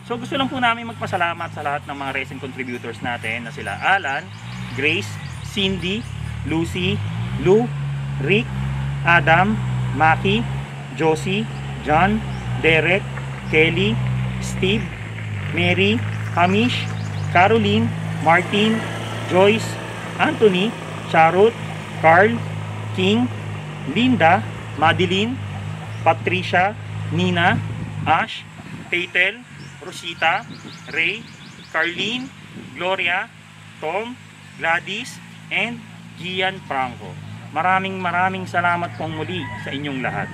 So gusto lang po namin magpasalamat sa lahat ng mga resin contributors natin na sila Alan, Grace, Cindy, Lucy, Lou, Rick, Adam, Maki, Josie, John, Derek, Kelly, Steve, Mary, Hamish, Caroline, Martin, Joyce, Anthony, Charot, Carl, King, Linda, Madeline, Patricia, Nina, Ash, Paytel, Rosita, Ray, Carlene, Gloria, Tom, Gladys, and Gian Franco. Maraming salamat pong muli sa inyong lahat.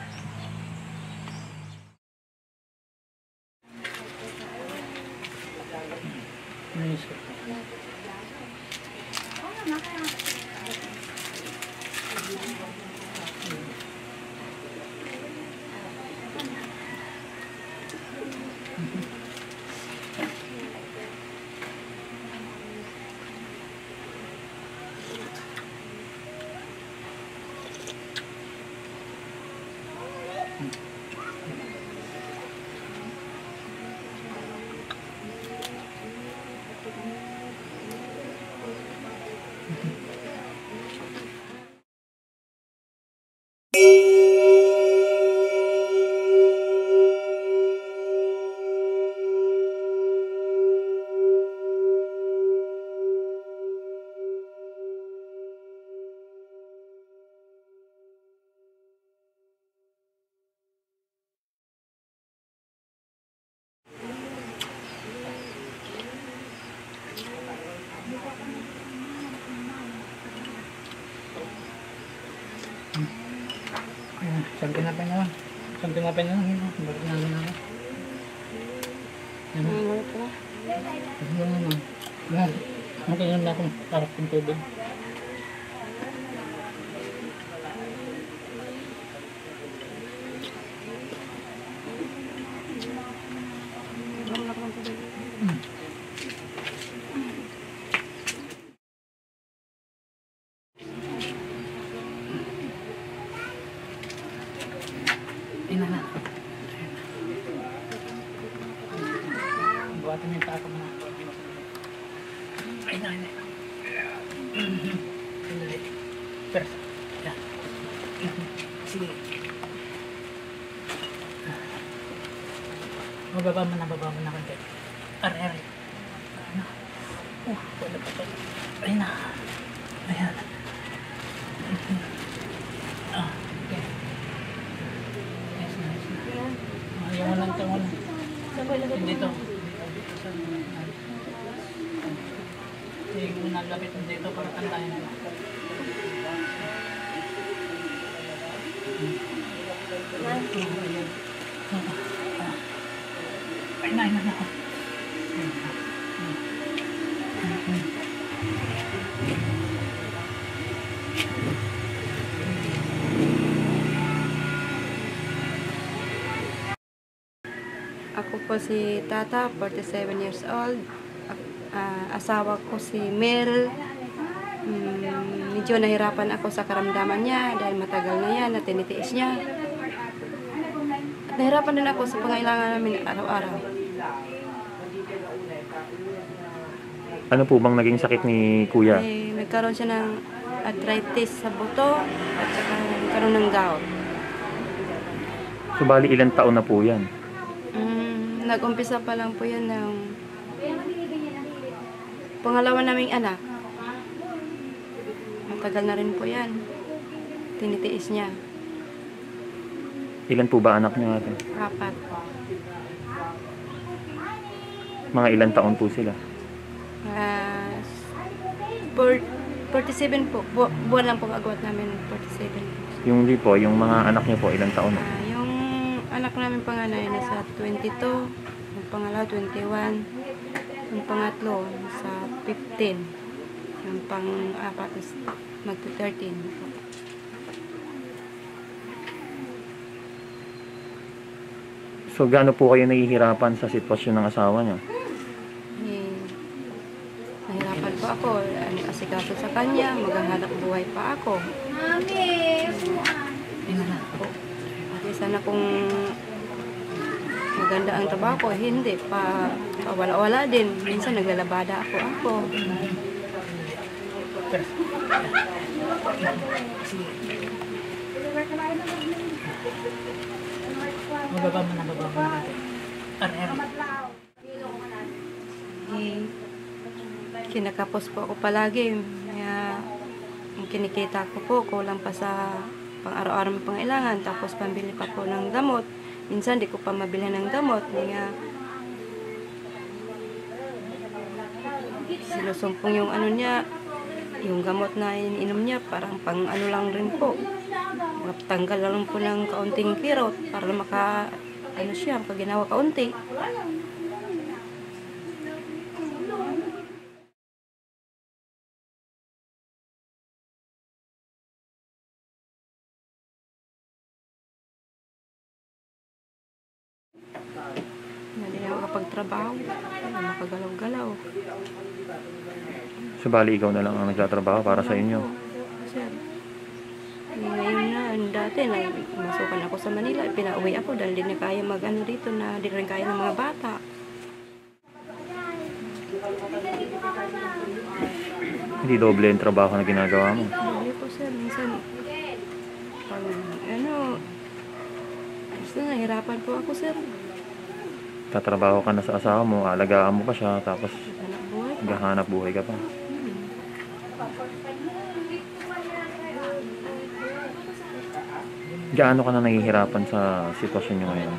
Sampai ngapain lang? Sampai ngapain lang? Balik namin ako. Ano? Ano naman? Makinom na akong harap ng tubig. Buhatin mo yung paa ko muna. Ay na. Sandali. Pero, yan. Sige. Bababa mo na konti. Aray. Ano? Wala pa tayo. Ay na. Ayan. Okay. Nice na. Ayaw mo lang ito muna. Dito. Hindi mo nalapit mo dito para tantahin mo. Ay na. Ako po si Tata, 47 years old. Asawa ko si Mel. Medyo nahirapan ako sa karamdaman niya dahil matagal na yan na tinitiis niya. At nahirapan din ako sa pangailangan namin araw-araw. Ano po bang naging sakit ni Kuya? Nagkaroon siya ng arthritis sa buto at saka nagkaroon ng gout. So bali ilang taon na po yan? Nag-umpisa pa lang po yan ng pangalawa naming anak. Matagal na rin po yan. Tinitiis niya. Ilan po ba anak niyo ate? 4. Mga ilang taon po sila? 47 po. Buwan lang po agwat namin. 47. Yung di po, yung mga anak niyo po, ilang taon? Yung anak namin panganay nasa 22. Yung pangalawa 21. Yung pangatlo sa 15. Yung pang-apat magto-13. So gaano po kayo nahihirapan sa sitwasyon ng asawa niyo? Nahirapan po ako. Asikaso sa kanya. Maghahanap buhay pa ako. Mami! Sana kung maganda ang trabaho ko, hindi pa wala-wala din. Minsan naglalabada ako. Pero, sige. Mababa mo na natin. Kinakapos po ako palagi. Kaya, ang kinikita ko po, kulang pa sa pang-araw-araw ng pangailangan. Tapos pambili pa po ng gamot. Minsan di ko pa mabili ng gamot. Kaya, sinusumpong yung ano niya, yung gamot na ininom niya, parang pang ano lang rin po. Tanggal lang po ng kaunting kirot para ano siya, makaginawa kaunti. Hindi na makapagtrabaho, makagalaw-galaw. So, bali ikaw na lang ang nagtatrabaho para sa inyo. Sir, ngayon na, dati masukan ako sa Manila, pinauwi ako dahil di na kaya mag-ano dito na di rin kaya ng mga bata. Hindi doble yung trabaho na ginagawa mo. Sabi po sir, minsan, pag basta nahirapan po ako sir. Tatrabaho ka na sa asawa mo, alagaan mo pa siya, tapos Anak buhay pa. gahanap buhay ka pa. Gaano ka na nahihirapan sa sitwasyon nyo ngayon?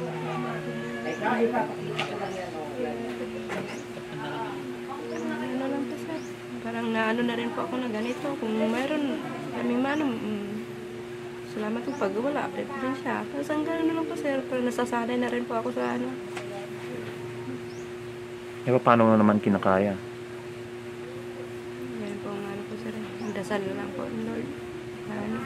Ano lang po sir, parang naano na rin po ako na ganito. Kung mayroon kaming manong, salamat po pag wala, update po din siya. Tapos ang gano'n na lang po sir, pero nasasanay na rin po ako sa ano. E paano mo naman kinakaya? Yan po ang ano po sir, ang dasal na lang po, Lord. Ano.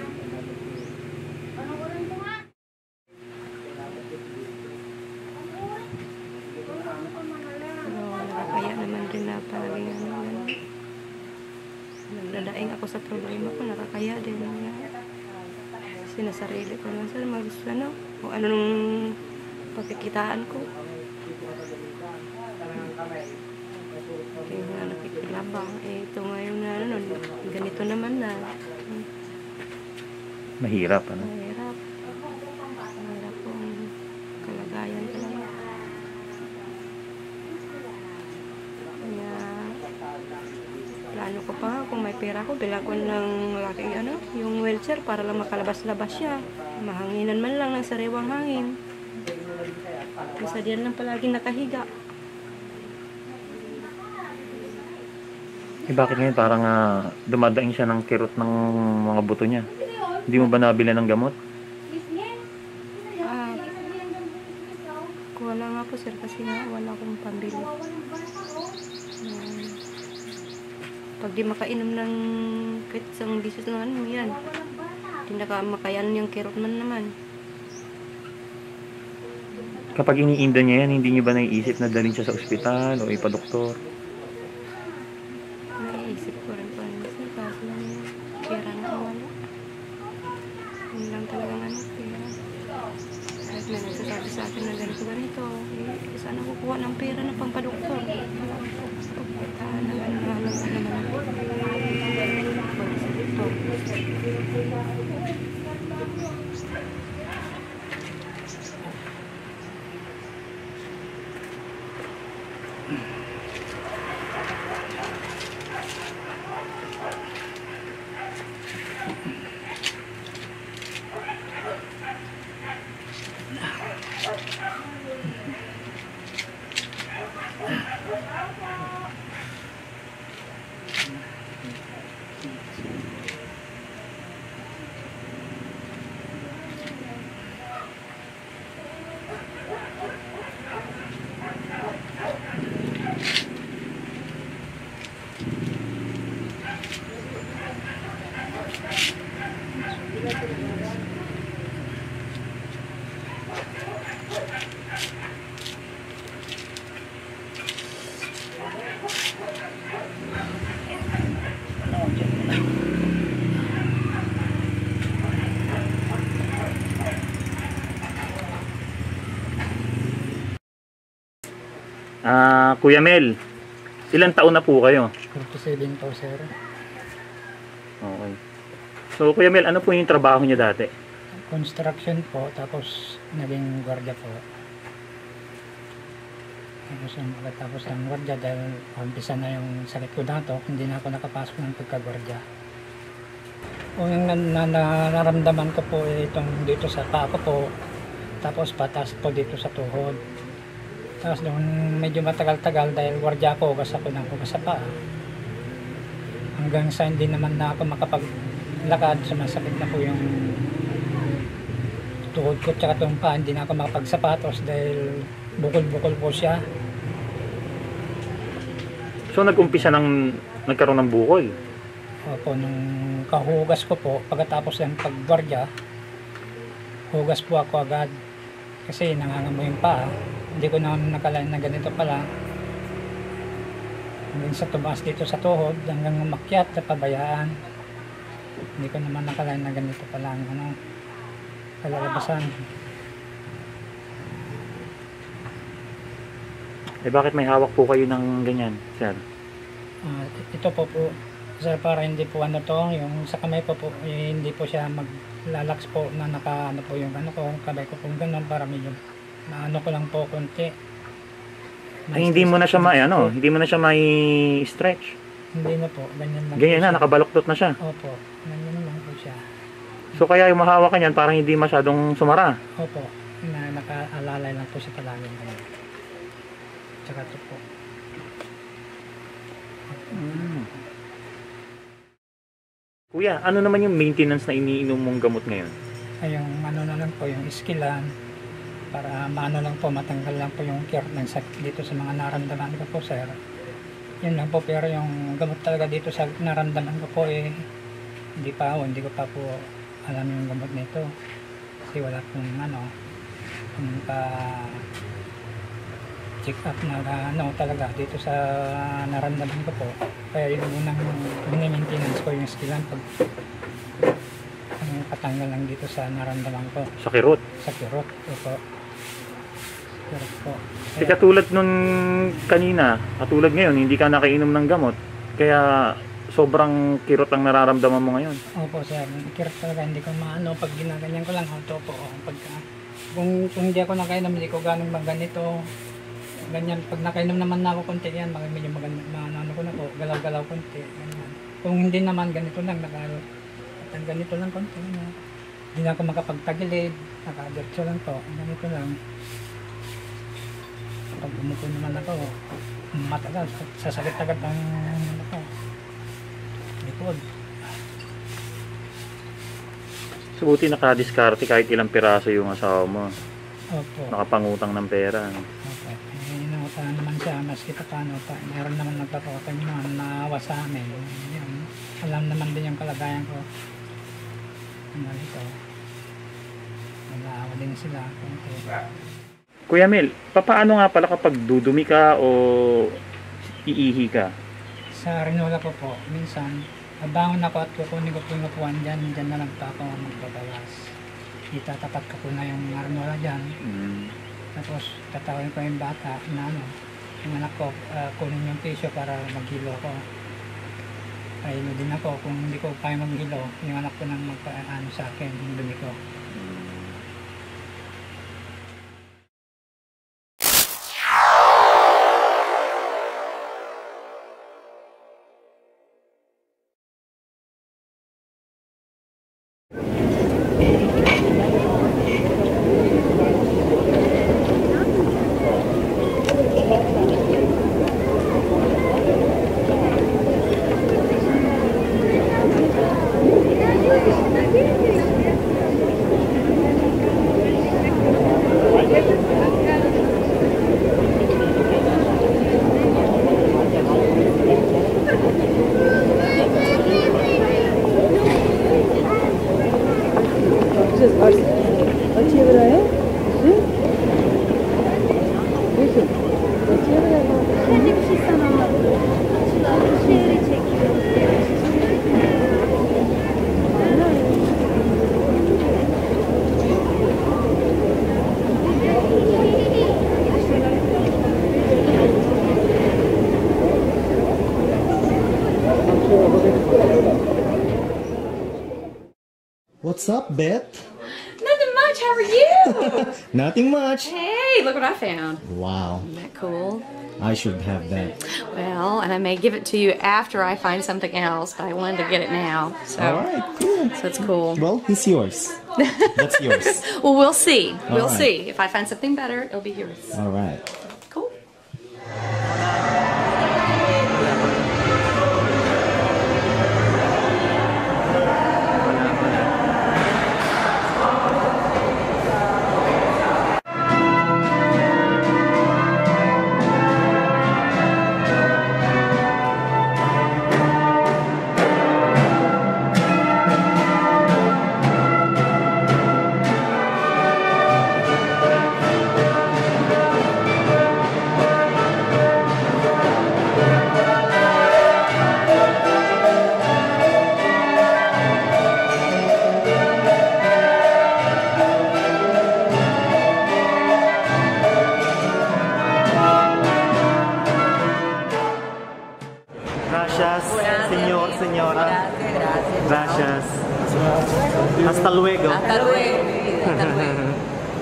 Pero nakakaya naman rin na palaging ano. Nagdadaing ako sa problema ko, nakakaya din. Sinasarili ko naman sir, kung ano nung pagkikitaan ko. Kaya nga nakikilabang. Ito ngayon na ganito naman na. Mahirap, ano? Mahirap. Mahirap po ang kalagayan talaga. Kaya, plano ko pa nga, kung may pera ko, bilang ko ng laking yung wheelchair para lang makalabas-labas siya. Mahanginan man lang ng sariwang hangin. Kasi diyan lang palagi nakahiga. Bakit ngayon parang dumadaing siya ng kirot ng mga buto niya? Hindi mo ba nabili ng gamot? Wala nga po sir, kasi nga wala akong pambili. Pag di makainom ng kahit isang bisis na yan, hindi makayan yung kirot man naman. Kapag iniinda niya yan, hindi niyo ba naiisip na dalhin siya sa ospital o ipadoktor? Naiisip ko rin po sir, kaso lang yung pera na wala. Yun lang talagang pera. Kahit may nagsasabi sa akin na ganito, sana kukuha ng pera na pampadoktor. Naghahanap naman ako. Kuya Mel, ilang taon na po kayo? 47 po, sir. Okay. So, Kuya Mel, ano po yung trabaho niya dati? Construction po, tapos naging gwardiya po. Tapos ng gwardiya dahil umpisa na yung sakit ko dato, hindi na ako nakapasok ng pagkagwardya. Yung nararamdaman ko po itong dito sa paa ko po, tapos patas po dito sa tuhod. Tapos doon medyo matagal-tagal dahil gwardiya ko, ugas ako ng ugas sa paa. Hanggang sa hindi naman na ako makapaglakad, sumasakit na po yung tuhod ko tsaka itong paa, hindi na ako makapagsapatos dahil bukol-bukol po siya. So, nag-umpisa nagkaroon ng bukol? Opo, nung kahugas ko po, pagkatapos ng paggwardya, hugas po ako agad kasi nangangamoy yung paa. Hindi ko naman nakalain na ganito pala. Hanggang sa tumaas dito sa tuhod, hanggang umakyat na pabayaan. Hindi ko naman nakalain na ganito pala ang kalalabasan. Bakit may hawak po kayo ng ganyan, sir? Ito po, sir, para hindi po yung sa kamay po hindi po siya maglalaks po na naka po yung kamay ko kung ganun para medyo ko lang po konti. Hindi mo na siya hindi mo na siya may stretch. Hindi na po, ganyan lang. Ganyan na, nakabaluktot na siya. Opo, ganyan lang po siya. So kaya yung mahawak ka niyan parang hindi masyadong sumara. Opo, nakaalalay lang po siya palagi. Tsaka ito po. Kuya, ano naman yung maintenance na iniinom mong gamot ngayon? Ay, yung na lang po, yung iskilan, para lang po, matanggal lang po yung cure ng sakit dito sa mga naramdaman ko po, sir. Yun lang po, pero yung gamot talaga dito sa naramdaman ko po, hindi ko pa po alam yung gamot nito. Kasi wala pong check up na talaga dito sa naramdaman ko po. Kaya yun unang maintenance ko yung iskilan pag patanggal lang dito sa naramdaman ko. Sa kirot? Sa kirot, opo. Kirot po. Katulad nun kanina, katulad ngayon, hindi ka nakainom ng gamot. Kaya sobrang kirot ang nararamdaman mo ngayon. Opo, sir. Kirot talaga. Hindi ko pag ginaganyan ko lang, po. Kung hindi ako nakainom, hindi ko ganong ganito. Ganyan. Pag nakainom naman na ako konti yan, medyo ko na po, galaw-galaw konti. Ganyan. Kung hindi naman, ganito lang, ganito lang konti. Hindi na ako makapagtagilid, nakadirtso lang to, ganito lang. Pag umupo naman ako, matagal, sasakit agad ang likod. So buti nakadiskarte kahit ilang piraso yung asawa mo. Opo. Nakapangutang ng pera. Opo. Inutang naman siya, maski pa paano pa. Meron naman nagpapakotang naman naawa sa amin. Yun. Alam naman din yung kalagayan ko. Ito. Nag-aawa din sila. Kuya Mel, paano nga pala kapag dudumi ka o iihi ka? Sa Rinola ko po, minsan, abangon ako at kukunin ko po yung upuan dyan na lang pa ako magbabawas. Itatapat ko po na yung Rinola dyan. Tapos tatawin ko yung bata na yung anak ko, kunin yung tissue para maghilo ko. Ayun din ako, kung hindi ko kaya maghilo, yung anak ko nang magpaano sa akin, yung dumi ko. What's up, Beth? Nothing much. How are you? Nothing much. Hey, look what I found. Wow, Isn't that cool? I should have that. Well, and I may give it to you after I find something else, but I wanted to get it now. So, All right, cool. so it's cool. Well, it's yours. That's yours. Well, we'll see. We'll right. see. If I find something better, it'll be yours. All right. Cool. Gracias, señora. Gracias. Hasta luego. Hasta luego. Hasta luego.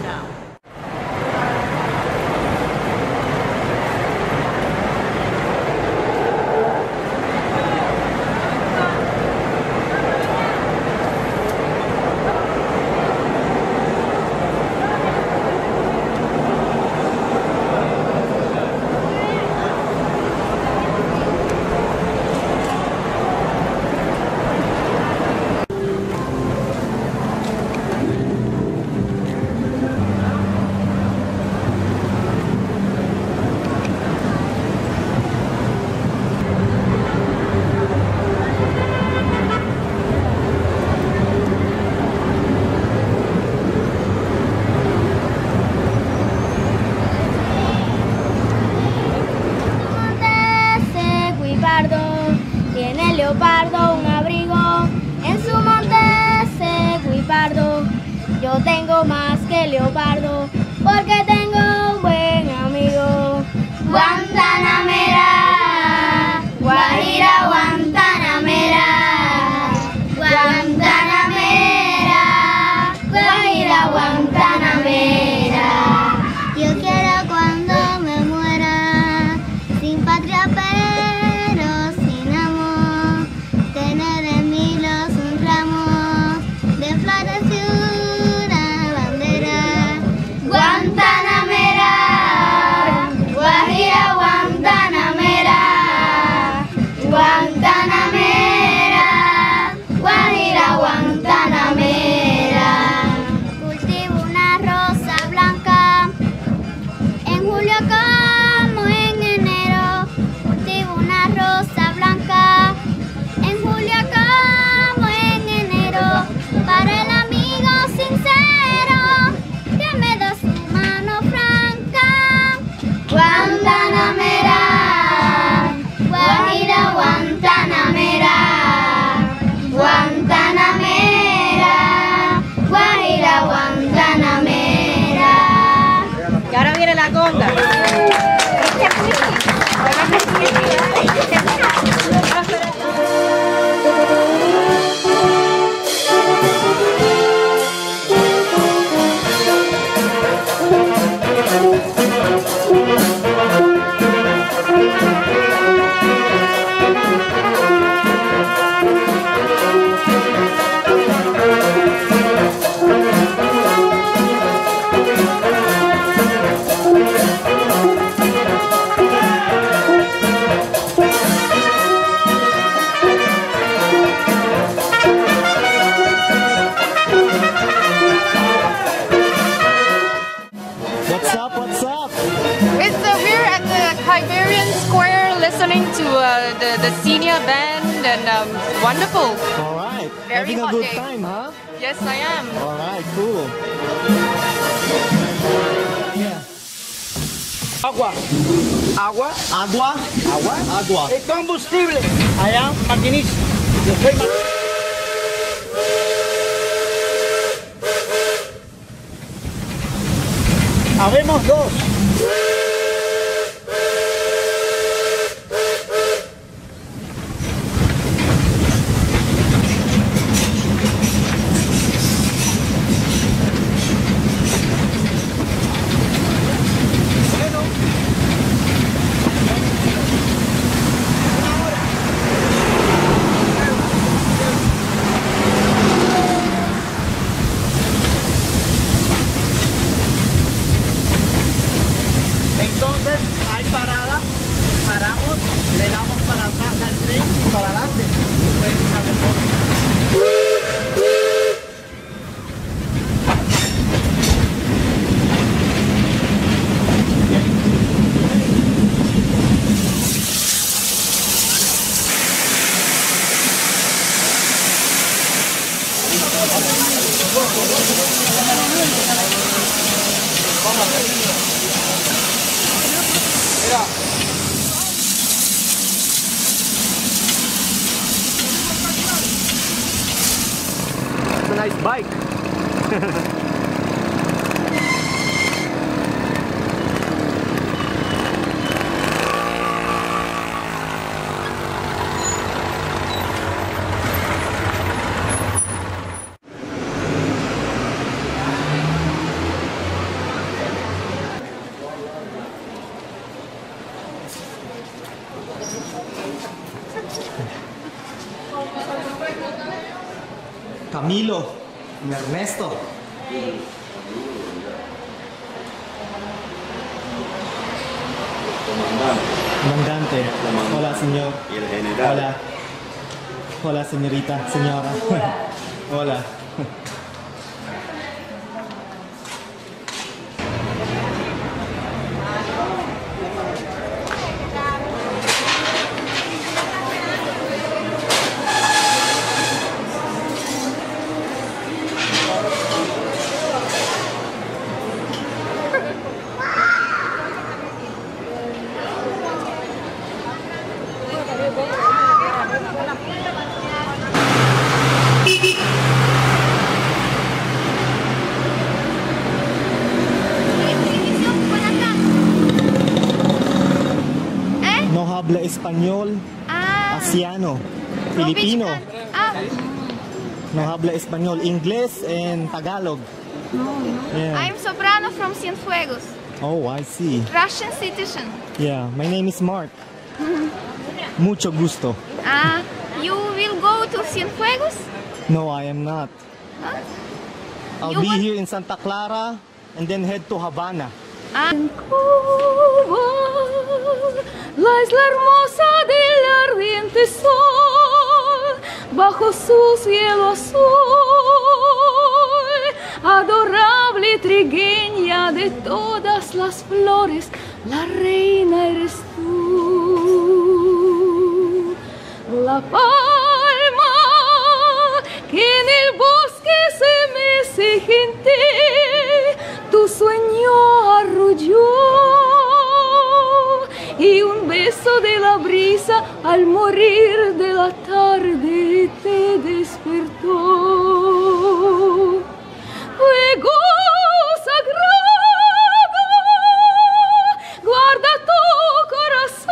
Tiene leopardo un abrigo en su monte seco y pardo. Yo tengo más que leopardo porque tengo un buen amigo. Guantanamera, Guajira, Guantanamera, Guantanamera, Guajira, Guantanamera. Yo quiero cuando me muera, sin patria pero sin amor, tener en mi hilos un ramo de flores y una bandera. Guantanamera, Guajira, Guantanamera, Guantanamera, Guajira, Guantanamera. Cultivo una rosa blanca en julio como en enero. Cultivo una rosa blanca en julio como en enero. Para el amigo sincero que me da su mano franca. Guantanamera, Guajira, Guantanamera, Guantanamera, Guajira, Guantanamera. Y ahora viene la conga. What's up? What's up? We're at the Iberian Square listening to the senior band and wonderful. All right. Very Having a hot good day. time, huh? Yes, I am. All right, cool. Agua. Agua. Agua. Agua. Agua. El combustible. Allá, maquinista. Yo soy Habemos dos. It's a nice bike. Camilo y Ernesto. Comandante. Hola, señor. Y el general. Hola. Hola, señorita, señora. Hola. No habla español, asiano, filipino. No habla español, inglés and Tagalog. Yeah. I'm soprano from Cienfuegos, Oh, I see. Russian citizen. Yeah, my name is Mark. Mucho gusto. You will go to Cienfuegos? No, I am not. Huh? I'll You be want- here in Santa Clara and then head to Havana. En Cuba, la isla hermosa del ardiente sol, bajo su cielo azul, adorable trigueña de todas las flores, la reina eres tú. La palma que en el bosque se mece gentil, tu sueño arrulló, y un beso de la brisa al morir de la tarde te despertó. Fuego sagrado, guarda tu corazón.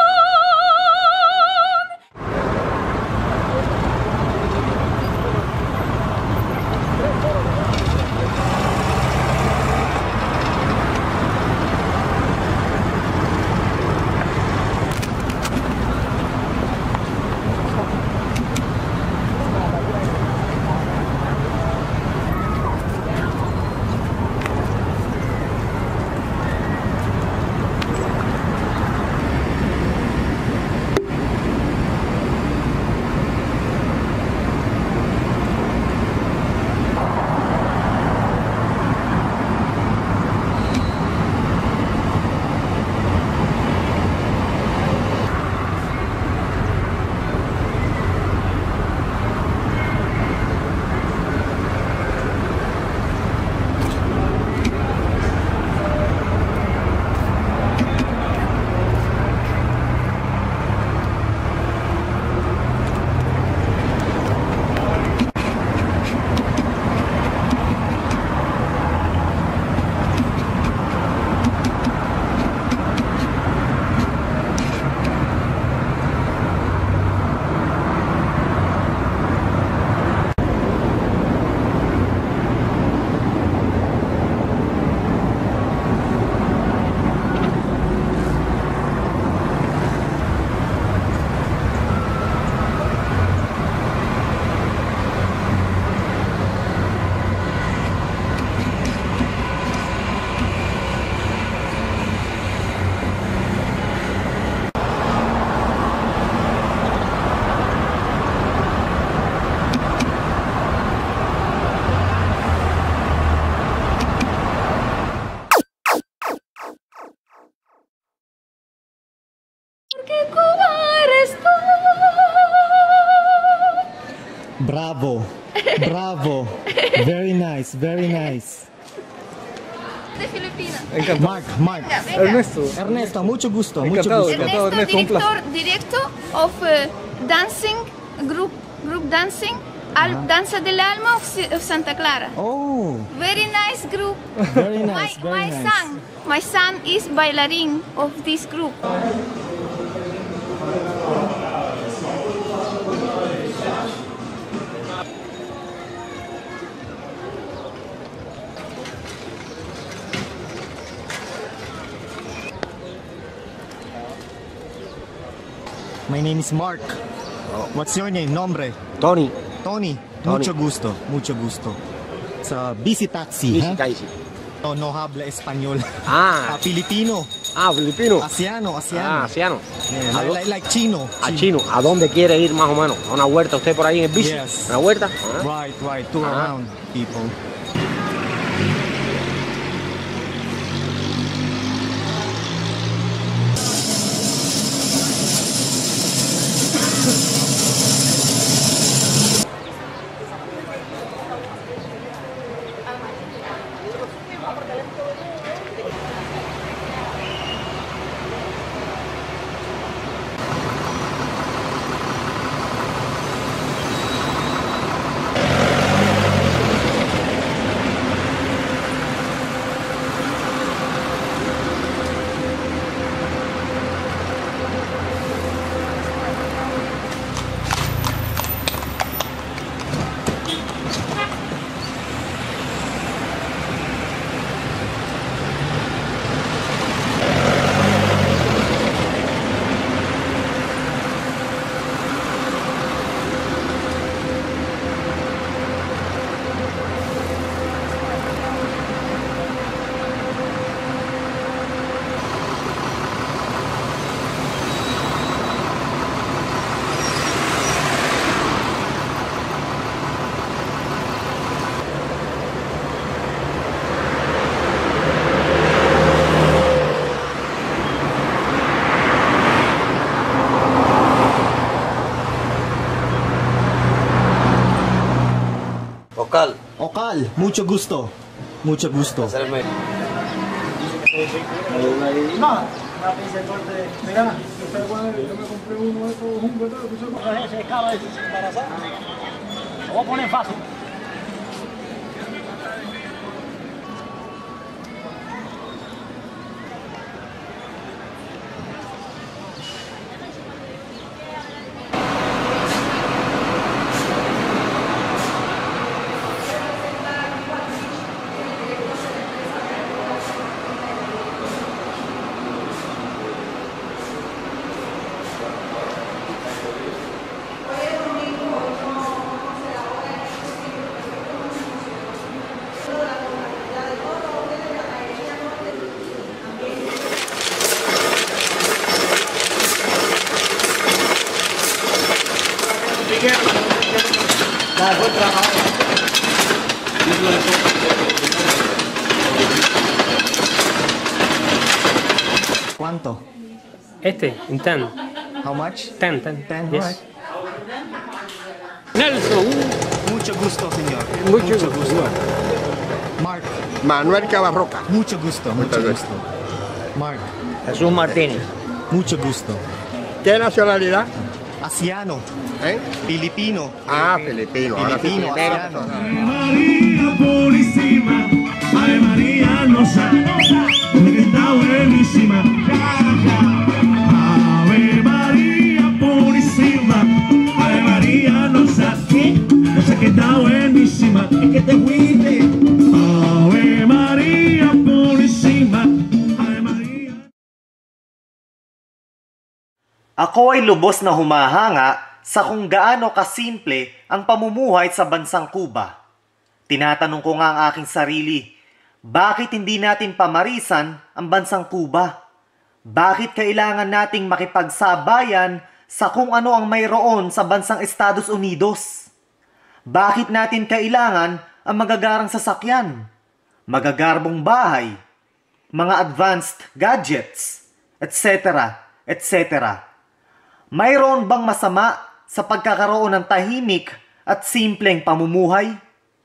Porque Cuba eres tú. Bravo. Bravo. Very nice, very nice. De Filipinas. Mark. Ernesto, mucho gusto. Mucho gusto. Ernesto, director of dancing, group dancing, Danza del Alma of Santa Clara. Oh, Very nice group. very nice, very nice. My son is bailarin of this group. My name is Mark. What's your name? Nombre? Tony. Tony. Tony. Mucho gusto. Mucho gusto. It's a busy taxi, huh? No habla español. Filipino. Filipino. Asiano. Asiano. Yeah, like chino. Chino. ¿A dónde quiere ir más o menos? ¿A una huerta usted por ahí en el bici? Yes. ¿Una huerta? Right. Tour around, people. Okal, mucho gusto. Mucho gusto. Lo voy a poner fácil. ¿Cuánto? In 10. How much? 10. 10, Yes. right. Nelson. Mucho gusto, señor. Mucho gusto. Mark, Manuel Cabarroca. mucho gusto. Mucho gusto. Mark, Jesús Martínez. mucho gusto. ¿Qué nacionalidad? Asiano, ¿Eh? filipino. Filipino. Ahora sí, Filipino, primero. asiano. María purísima, Ave María nosa, que está buenísima. Ave María purísima, Ave María nosa, no sé que está buenísima, es que te fuiste. Ave María purísima, Ave María. Ako ay lubos na humahanga sa kung gaano kasimple ang pamumuhay sa bansang Cuba. Tinatanong ko nga ang aking sarili, bakit hindi natin pamarisan ang bansang Cuba? Bakit kailangan nating makipagsabayan sa kung ano ang mayroon sa bansang Estados Unidos? Bakit natin kailangan ang magagarang sasakyan, magagarbong bahay, mga advanced gadgets, etc., etc.? Mayroon bang masama sa pagkakaroon ng tahimik at simpleng pamumuhay?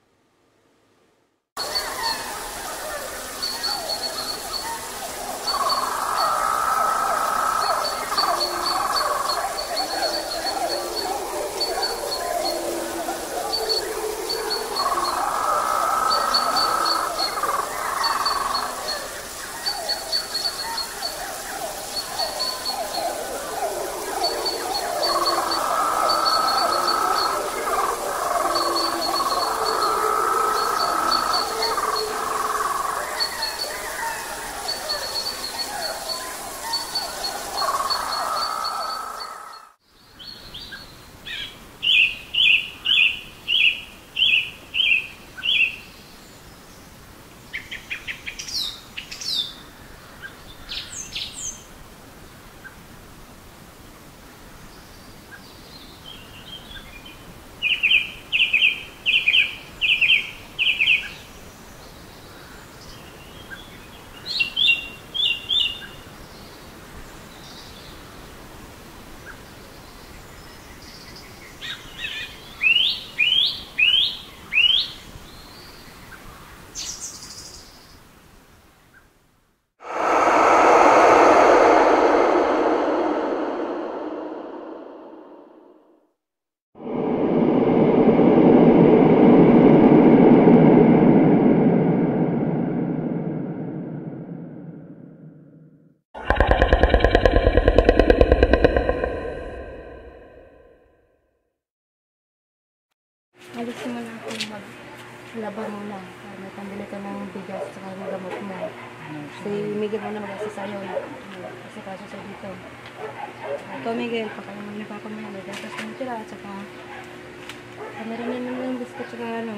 Alisin mo na ako maglaba muna. May pambili ka ng bigas at saka ng gamot mo. Si Miguel mo na mag-asa sa'yo. Kasi kaso sa dito. Ikaw Miguel, pakain mo ni Papa mo yan. Gatas mo tira at saka meron na naman yung biscuit at saka ano.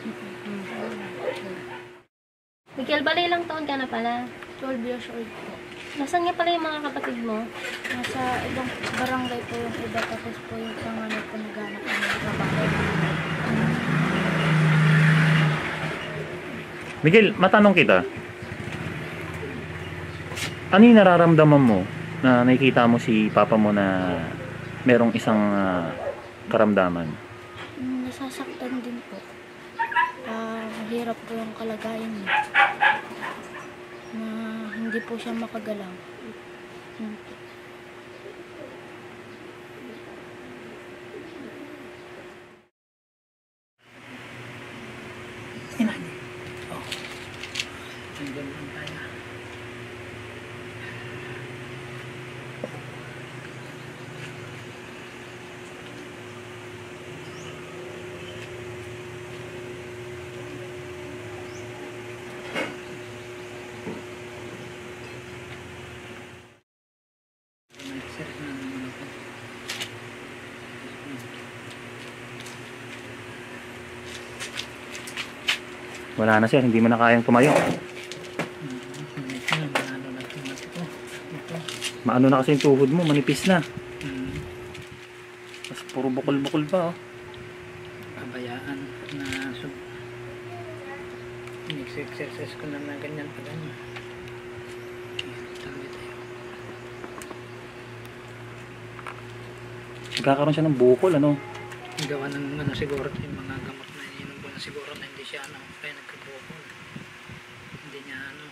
Miguel, bali ilang taon ka na pala? 12 years old po. Nasaan nga pala yung mga kapatid mo? Nasa ibang barangay po yung iba. Tapos po yung panganay po naghanap ng trabaho. Miguel, matanong kita. Ano yung nararamdaman mo na nakikita mo si papa mo na merong isang karamdaman? Nasasaktan din po. Mahirap po yung kalagayan niya. Na hindi po siya makagalaw. Wala na sir, hindi mo na kayang tumayo. Maano na kasi yung tuhod mo, manipis na. Tapos puro bukol-bukol pa oh. Kabayaan na exercise ko na ganyan pa ganyan. Nagkakaroon siya ng bukol, ano? Gawa ng ano siguro yung mga gamot na ininom ko na siguro na hindi siya ano, kaya nagkabukol. Hindi niya ano.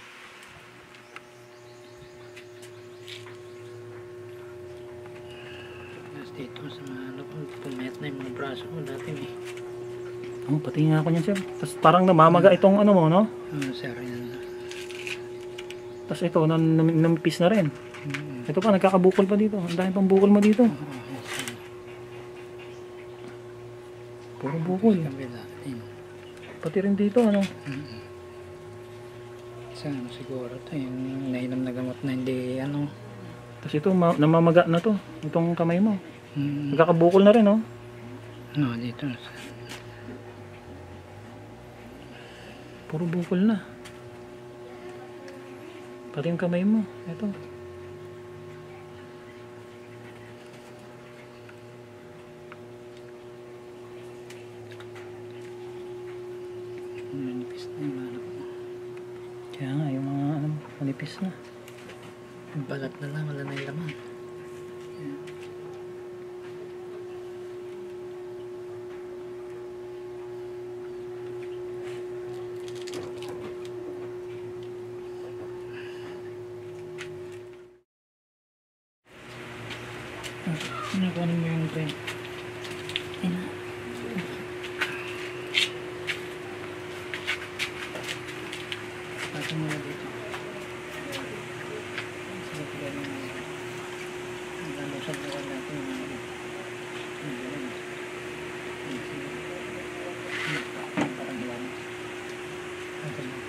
Tapos dito sa mga ano, pumayat na yung mga braso ko dati eh. Oh, pati nga ako niyan sir. Tapos parang namamaga itong ano mo, no? Sir, yan. Tapos ito, namipis na rin. Ito pa, nagkakabukol pa dito. Ang dami pang bukol mo dito. Puro bukol. Pati rin dito, ano? Saan siguro ito yung nainom na gamot na hindi ano. Tapos ito, namamaga na to. Itong kamay mo. Nagkakabukol na rin, no? No, dito. Puro bukol na. Pati yung kamay mo. Ito. Manipis na yung ano. Kaya nga, yung mga ano, manipis na. Yung balat na lang, wala na yung laman. Kunin mo yung green. Pasok mo na dito. Sige, tignan mo na. Nalusag na wala natin yung mga parang iwan. Okay na.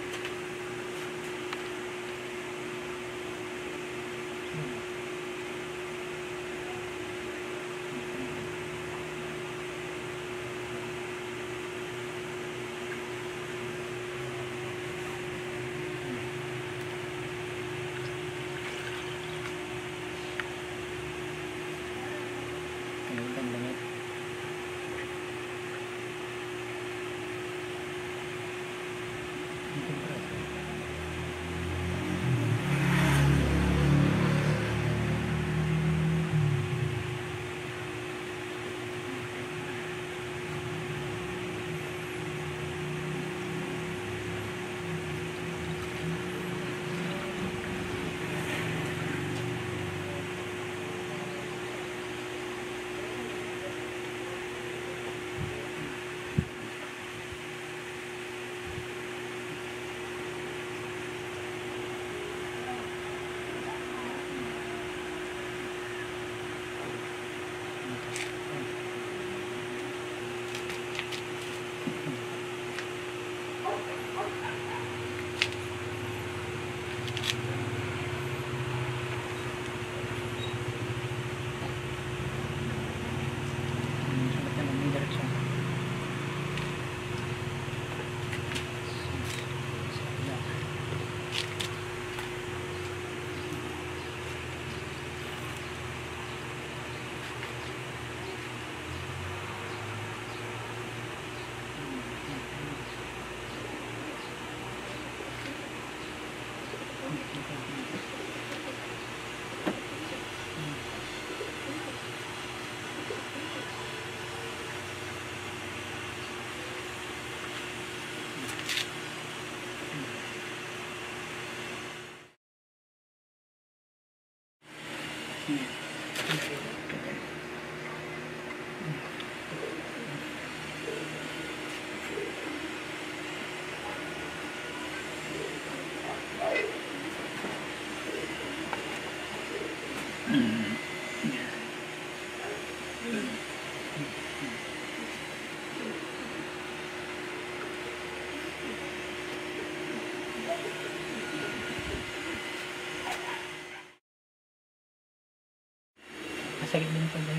Masakit din pala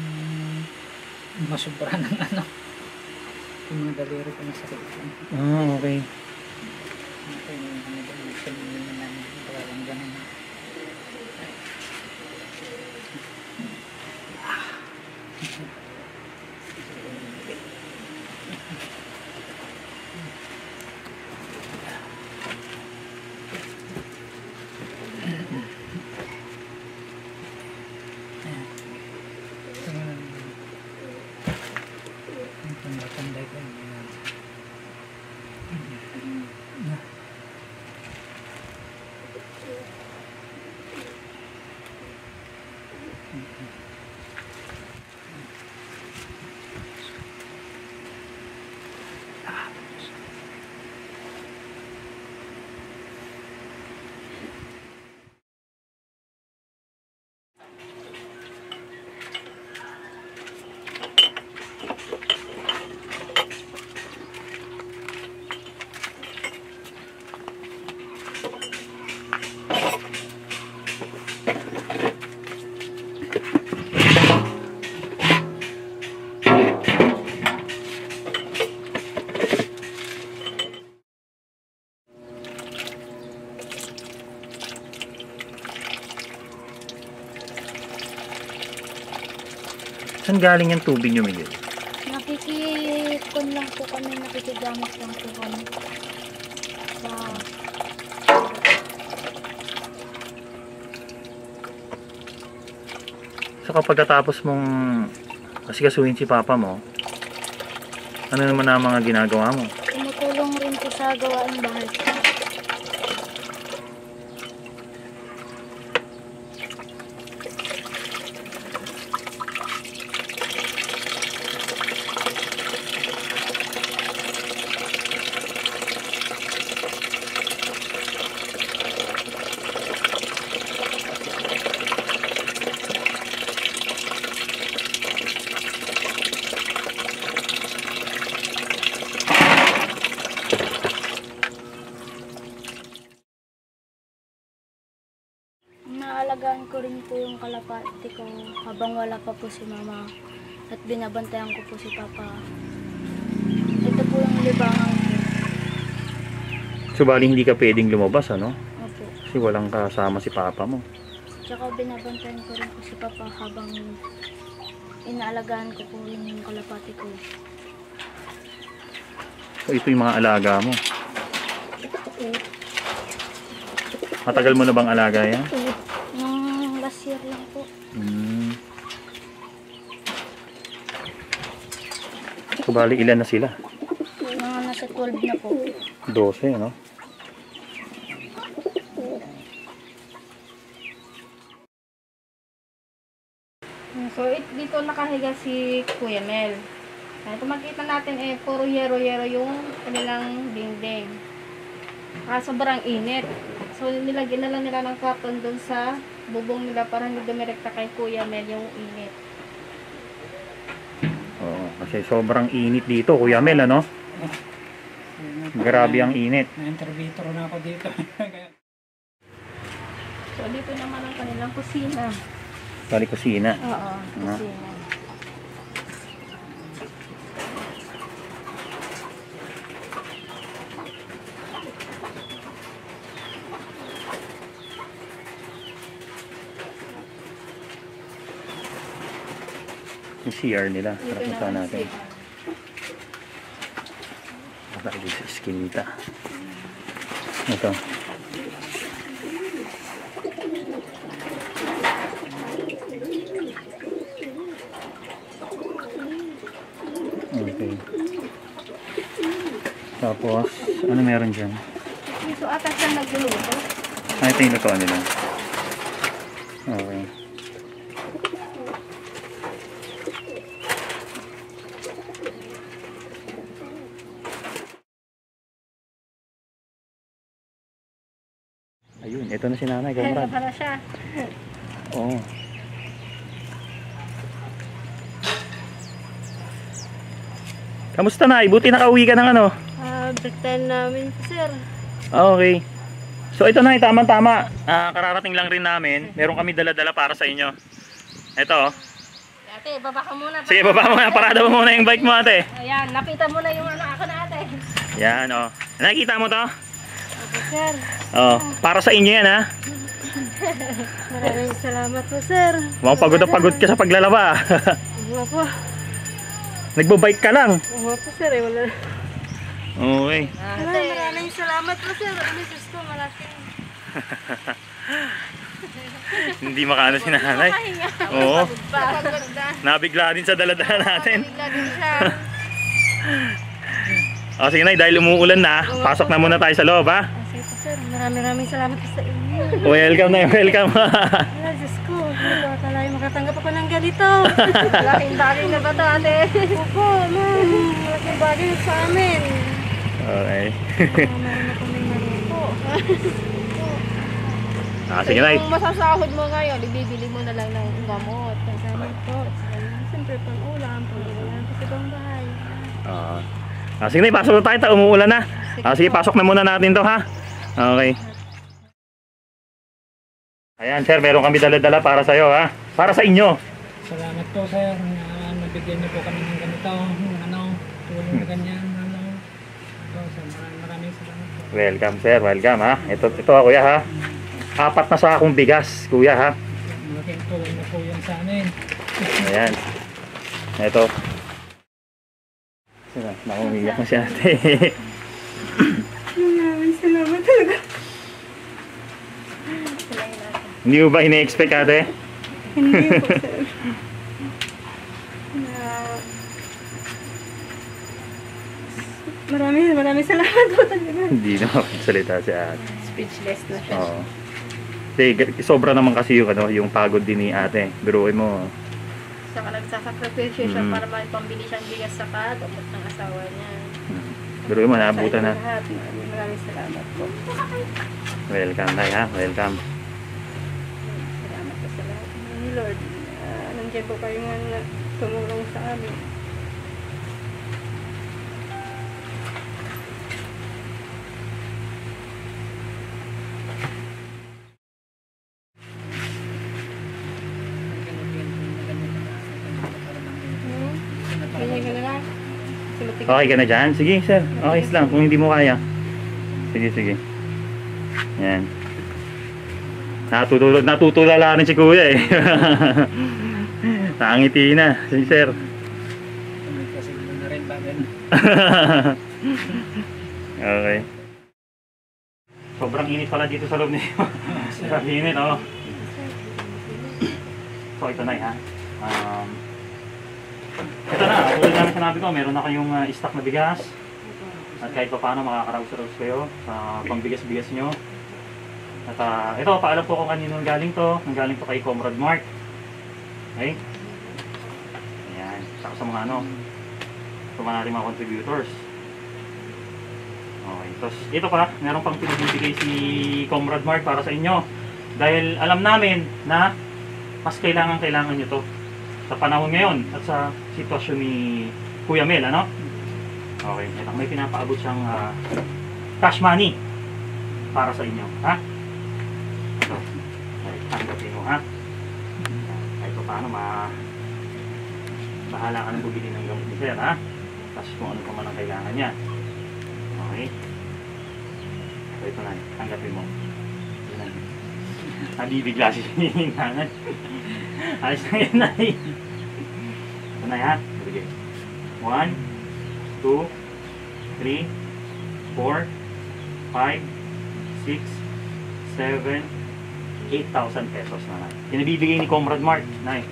yung masubra ng ano. Yung mga daliri ko masakit. Okay. Okay, yung namin. Parang ganun. Saan galing yung tubig nyo, Miguel? Nakikikon lang po kami, nakikigamit lang po kami. So kapag katapos mong asikasuhin si papa mo, ano naman ang mga ginagawa mo? Tumutulong rin po sa gawaing bahay. Inaalagaan ko rin po yung kalapati ko habang wala pa po si mama. At binabantayan ko po si papa. Ito po yung libangan ko. So bali hindi ka pwedeng lumabas, ano? Opo. Kasi walang kasama si papa mo. Tsaka binabantayan ko rin po si papa habang inaalagaan ko po rin yung kalapati ko. So ito yung mga alaga mo. Matagal mo na bang alaga yan? Nung last year lang po. So bali ilan na sila? Mga nasa 12 na po. 12, no? So, dito nakahiga si Kuya Mel. Kung makita natin, puro yero-yero yung kanilang dingding. Sobrang init. So, nilagyan na lang nila ng karton dun sa bubong nila para hindi dumirekta kay Kuya Mel yung init. Oo, kasi sobrang init dito, Kuya Mel, ano? Grabe ang init. Na-intervitor na ako dito. So, dito naman ang kanilang kusina. Bali kusina. Oo, kusina. Yung CR nila. Dito Parapunta naman natin. CR. Dito sa eskinita. Ito. Okay. Tapos, ano meron dyan? So, atas na nagluluto. Ito yung lutoan nila. Okay. Ayun, ito na si nanay, kamrad. Para siya. Oo. Kamusta na? Buti nakauwi ka ng ano? Break time namin po, sir. Okay. So ito na, tama-tama. Kararating lang rin namin. Meron kami dala-dala para sa inyo. Ito. Ate, baba ka muna. Sige, baba mo na. Parada mo muna yung bike mo, ate. Ayan, napita mo na yung ako na ate. Yan, oh. Nakikita mo to? Opo, sir. Oh, para sa inyo yan, ha? Maraming salamat po, sir. Mukhang pagod na pagod ka sa paglalaba. Opo. Nagbabike ka lang. Opo, sir. Wala. Okay. Maraming salamat po, sir. Diyos ko, malaki. Hindi makaano si nanay. Oo. Nabigla din sa daladala natin. Nabigla din siya. O sige na, dahil umuulan na, pasok na muna tayo sa loob, ha? Sige po, sir. Maraming salamat po sa inyo. Welcome na, welcome. Diyos ko, hindi ko akalain makatanggap ako ng ganito. Laking bagay na ba ito, ate? Opo, ma'am. Malaking bagay sa amin. Okay. Meron na kami po. Sige na. Kung masasahod mo ngayon, ibibili mo na lang ng gamot. Salamat po. Siyempre, pang-ulam, pang-ulam kasi pang bahay. Sige na, pasok na tayo. Umuulan na. Sige, pasok na muna natin to, ha? Okay. Ayan, sir, meron kami dala-dala para sa'yo, ha? Para sa inyo. Salamat po, sir. Nabigyan niyo po kami ng ganito. Tulong na ganyan. Maraming salamat po. Welcome, sir. Welcome, ha? Ito kuya, ha? 4 na sakong bigas, kuya, ha? Malaking tulong na po yan sa amin. Ayan. Ito. Nakumiyak na si ate. Maraming salamat talaga. Hindi mo ba ina-expect, ate? Hindi po, sir. Maraming salamat po talaga. Hindi na makapagsalita si ate. Speechless na siya. Oo. Sobra naman kasi yung pagod din ni ate. Biruin mo. Saka nagsasakripisyo siya para may pambili siyang bigas sa kadokot ng asawa niya. Biruin mo, naabutan na. Maraming salamat po. Welcome tayo, ha? Welcome. Salamat po sa lahat ni Lord. Nandiyan po kayo nga tumulong sa amin. Okay ka na dyan? Sige, sir. Okay lang. Kung hindi mo kaya. Sige, sige. Yan. Natutulala rin si kuya eh. Nakangiti na. Sige, sir. Kasi na rin ba din? Okay. Sobrang init pala dito sa loob niyo. Sobrang init, oh. So, ito na ha. Ito na, tulad namin sinabi ko, meron na kayong stock na bigas. At kahit pa paano makakaraos-raos kayo sa pangbigas-bigas nyo. At ito, paalam po kung kanino galing to. Galing to kay Comrade Mark. Okay? Ayan. Saka sa mga ano, sa mga contributors. Okay. Tapos ito pa, meron pang pinibigay si Comrade Mark para sa inyo. Dahil alam namin na mas kailangan nyo to sa panahon ngayon at sa sitwasyon ni Kuya Mel, ano? Okay, ito may pinapaabot siyang cash money para sa inyo, ha? Ito, tanggapin mo, ha? Kahit pa paano, bahala ka nang bumili ng gamot ni Sir, ha? Tapos kung ano pa man ang kailangan niya. Okay? So, ito na, tanggapin mo. Nabibigla si hiningangan. Ayos na yun, Nay. Ito na, ha? Sige. 1, 2, 3, 4, 5, 6, 7, 8,000 pesos na, Nay. Pinabibigay ni Comrade Mark, Nay.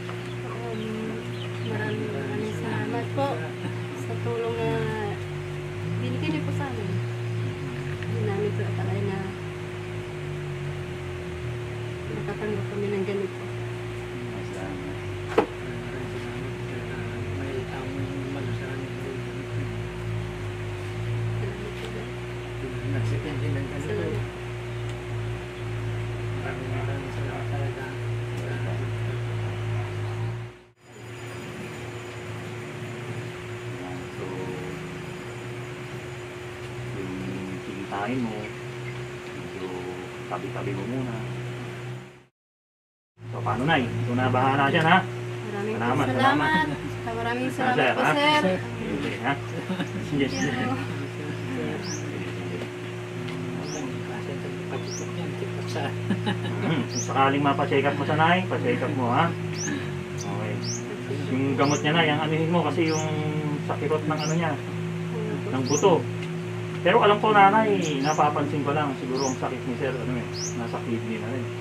Maraming salamat po sa tulong na binigay niyo po sa amin. Hindi namin po akalain na nakatanggap kami ng ganito. May taong malusahan. Nagsipindi ng ganito. Maraming salamat talaga. So, yung kikitain mo, medyo tabi-tabi mo muna. So, paano, Nay? Ito na bahala dyan, ha? Maraming Salamat. Maraming Sir, salamat po, ha? sir. Okay, ha? Sige, sige. Kung sakaling mapacheck up mo sa Nay, pa-check up mo, ha? Okay. Yung gamot niya, Nay, ang anuhin mo kasi yung sakirot ng ano niya, ng buto. Pero alam ko, Nanay, napapansin ko lang, siguro ang sakit ni Sir, ano eh, nasa kidney na rin.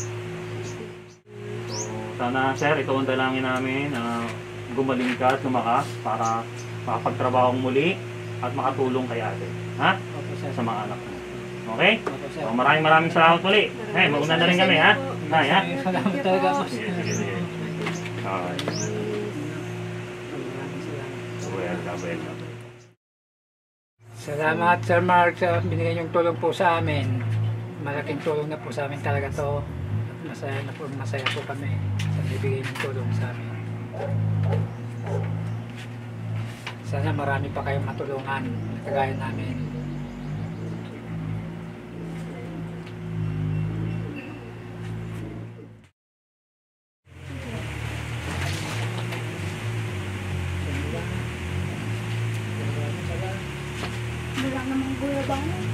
Sana, Sir, ito ang dalangin namin na gumaling ka at lumakas para makapagtrabaho muli at makatulong kay ate. Ha? Sa mga anak mo. Okay? So, maraming salamat muli. Hey, mauna na rin kami, ha? Nay, ha? Salamat talaga po. Sige. Okay. Welcome. Salamat, Sir Mark, sa binigay niyong tulong po sa amin. Malaking tulong na po sa amin talaga to. Masaya po kami sa bibigay ng tulong sa amin. Sana marami pa kayong matulungan kagaya namin. Wala namang gulabang.